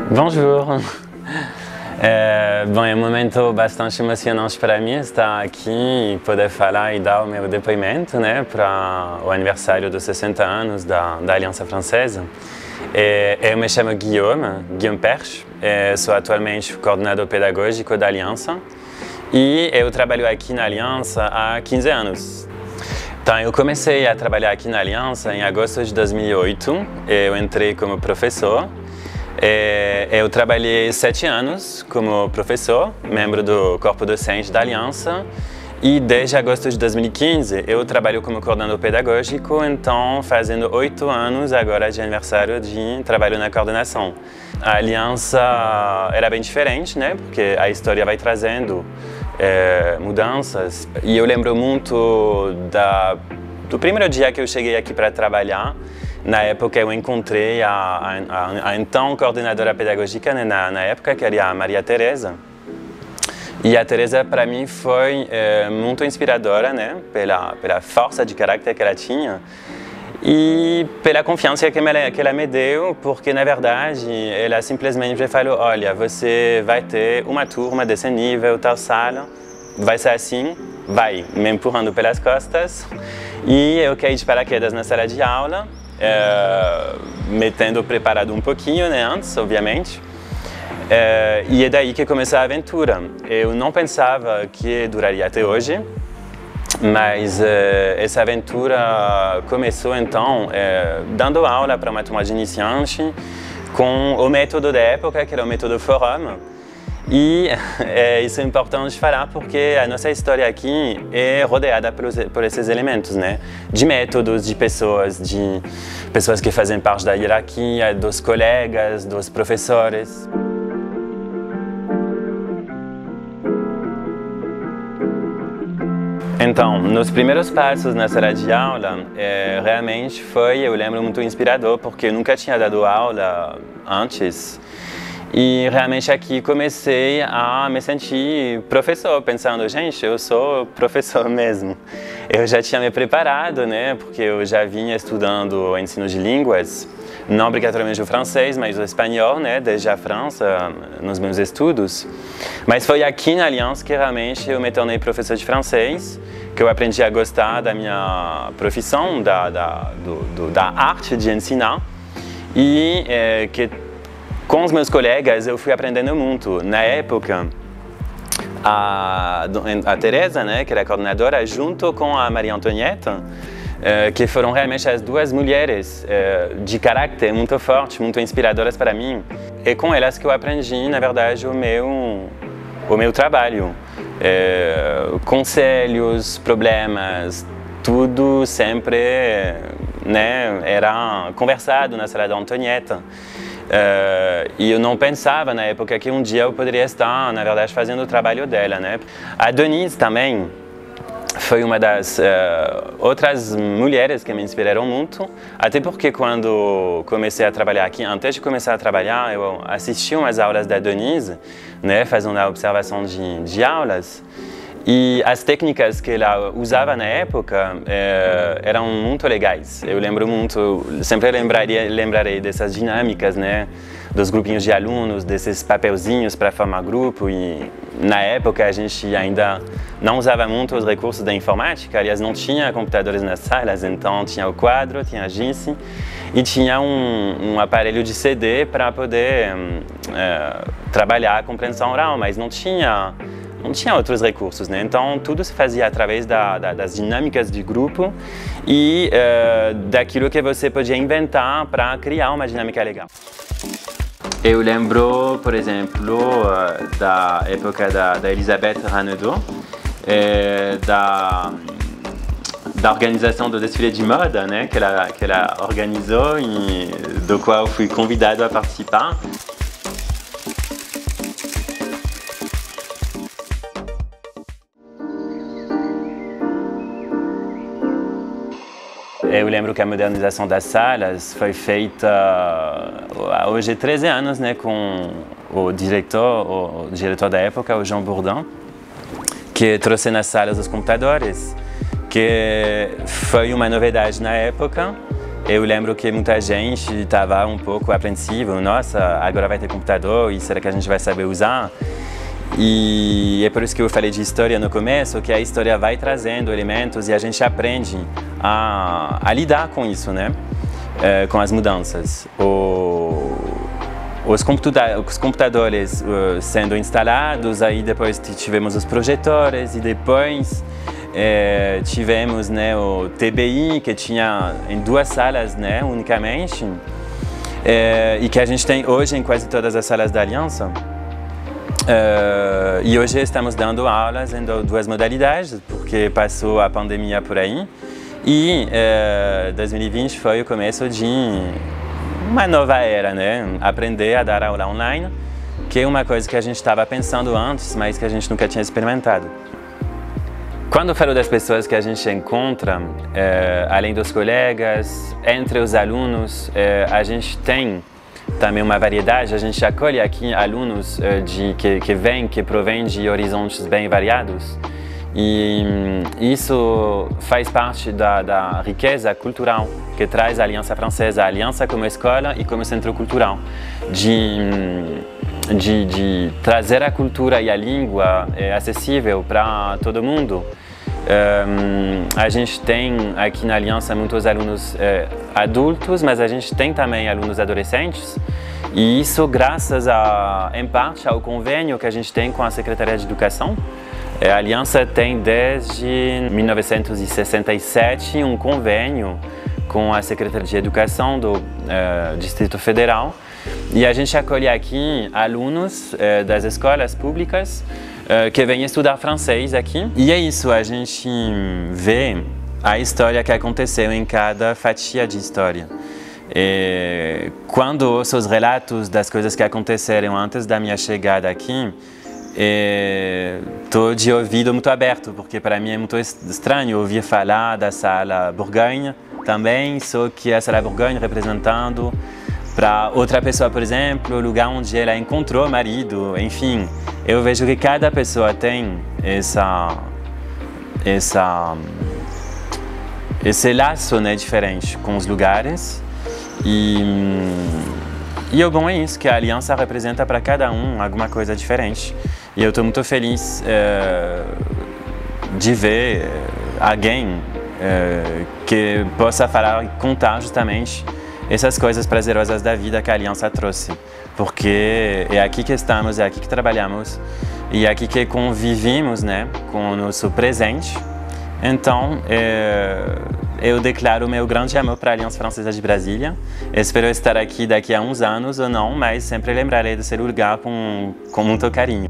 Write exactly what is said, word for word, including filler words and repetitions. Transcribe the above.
Bonjour! É, bom, é um momento bastante emocionante para mim estar aqui e poder falar e dar o meu depoimento, né, para o aniversário dos sessenta anos da, da Aliança Francesa. É, eu me chamo Guillaume, Guillaume Perche, é, sou atualmente coordenador pedagógico da Aliança e eu trabalho aqui na Aliança há quinze anos. Então, eu comecei a trabalhar aqui na Aliança em agosto de dois mil e oito, eu entrei como professor. Eu trabalhei sete anos como professor, membro do corpo docente da Aliança, e desde agosto de dois mil e quinze eu trabalho como coordenador pedagógico, então fazendo oito anos agora de aniversário de trabalho na coordenação. A Aliança era bem diferente, né, porque a história vai trazendo é, mudanças, e eu lembro muito da, do primeiro dia que eu cheguei aqui para trabalhar. Na época eu encontrei a, a, a então coordenadora pedagógica, né, na, na época, que era a Maria Teresa. E a Teresa para mim foi é, muito inspiradora, né, pela, pela força de caráter que ela tinha e pela confiança que ela, que ela me deu, porque na verdade ela simplesmente falou: olha, você vai ter uma turma desse nível, tal sala, vai ser assim, vai, me empurrando pelas costas, e eu caí de paraquedas na sala de aula. É, me tendo preparado um pouquinho, né, antes, obviamente, é, e é daí que começou a aventura. Eu não pensava que duraria até hoje, mas é, essa aventura começou então é, dando aula para uma turma de iniciante com o método da época, que era o método Forum. E é, isso é importante falar porque a nossa história aqui é rodeada por, por esses elementos, né? De métodos, de pessoas, de pessoas que fazem parte da hierarquia, dos colegas, dos professores. Então, nos primeiros passos na sala de aula, é, realmente foi, eu lembro, muito inspirador, porque eu nunca tinha dado aula antes. E realmente aqui comecei a me sentir professor, pensando, gente, eu sou professor mesmo. Eu já tinha me preparado, né, porque eu já vinha estudando o ensino de línguas, não obrigatoriamente o francês, mas o espanhol, né, desde a França, nos meus estudos. Mas foi aqui na Aliança que realmente eu me tornei professor de francês, que eu aprendi a gostar da minha profissão, da, da, do, do, da arte de ensinar, e é, que com os meus colegas eu fui aprendendo muito. Na época, a, a Teresa, né, que era a coordenadora, junto com a Maria Antonieta, eh, que foram realmente as duas mulheres eh, de caráter muito forte, muito inspiradoras para mim. E com elas que eu aprendi, na verdade, o meu, o meu trabalho. Eh, conselhos, problemas, tudo sempre, né, era conversado na sala da Antonieta. Uh, e eu não pensava na época que um dia eu poderia estar, na verdade, fazendo o trabalho dela, né? A Denise também foi uma das uh, outras mulheres que me inspiraram muito, até porque quando comecei a trabalhar aqui, antes de começar a trabalhar, eu assisti umas aulas da Denise, né, fazendo a observação de, de aulas. E as técnicas que ela usava na época eh, eram muito legais. Eu lembro muito, sempre lembraria, lembrarei dessas dinâmicas, né, dos grupinhos de alunos, desses papelzinhos para formar grupo. E na época a gente ainda não usava muito os recursos da informática, aliás, não tinha computadores nas salas, então tinha o quadro, tinha a giz e tinha um, um aparelho de C D para poder eh, trabalhar a compreensão oral, mas não tinha Não tinha outros recursos, né? Então tudo se fazia através da, da, das dinâmicas de grupo e uh, daquilo que você podia inventar para criar uma dinâmica legal. Eu lembro, por exemplo, uh, da época da, da Elisabeth Ranaudot, eh, da, da organização do desfile de moda, né? Que ela, que ela organizou e do qual fui convidado a participar. Eu lembro que a modernização das salas foi feita há hoje treze anos, né, com o diretor, o diretor da época, o Jean Bourdin, que trouxe nas salas os computadores, que foi uma novidade na época, Eu lembro que muita gente estava um pouco apreensiva, nossa, agora vai ter computador e será que a gente vai saber usar? E é por isso que eu falei de história no começo, que a história vai trazendo elementos e a gente aprende a, a lidar com isso, né? É, com as mudanças. O, os, computa os computadores uh, sendo instalados, aí depois tivemos os projetores e depois é, tivemos, né, o T B I, que tinha em duas salas, né, unicamente, é, e que a gente tem hoje em quase todas as salas da Aliança. Uh, e hoje estamos dando aulas em duas modalidades, porque passou a pandemia por aí. E uh, dois mil e vinte foi o começo de uma nova era, né? Aprender a dar aula online, que é uma coisa que a gente estava pensando antes, mas que a gente nunca tinha experimentado. Quando eu falo das pessoas que a gente encontra, uh, além dos colegas, entre os alunos, uh, a gente tem também uma variedade. A gente acolhe aqui alunos uh, de, que, que vêm, que provêm de horizontes bem variados. E um, isso faz parte da, da riqueza cultural que traz a Aliança Francesa, a Aliança como escola e como centro cultural, de, de, de trazer a cultura e a língua é, acessível para todo mundo. Um, a gente tem aqui na Aliança muitos alunos eh, adultos, mas a gente tem também alunos adolescentes, e isso graças a, em parte ao convênio que a gente tem com a Secretaria de Educação. A Aliança tem desde mil novecentos e sessenta e sete um convênio com a Secretaria de Educação do uh, Distrito Federal, e a gente acolhe aqui alunos uh, das escolas públicas uh, que vêm estudar francês aqui. E é isso, a gente vê a história que aconteceu em cada fatia de história. E quando ouço os relatos das coisas que aconteceram antes da minha chegada aqui, estou de ouvido muito aberto, porque para mim é muito estranho ouvir falar da Sala Bourgogne também, só que a Sala Bourgogne representando para outra pessoa, por exemplo, o lugar onde ela encontrou o marido, enfim. Eu vejo que cada pessoa tem essa, essa, esse laço, né, diferente com os lugares. E, e o bom é isso, que a Aliança representa para cada um alguma coisa diferente. E eu estou muito feliz uh, de ver alguém uh, que possa falar e contar justamente essas coisas prazerosas da vida que a Aliança trouxe. Porque é aqui que estamos, é aqui que trabalhamos e é aqui que convivimos, né, com o nosso presente. Então, uh, eu declaro meu grande amor para a Aliança Francesa de Brasília. Espero estar aqui daqui a uns anos ou não, mas sempre lembrarei desse lugar com, com muito carinho.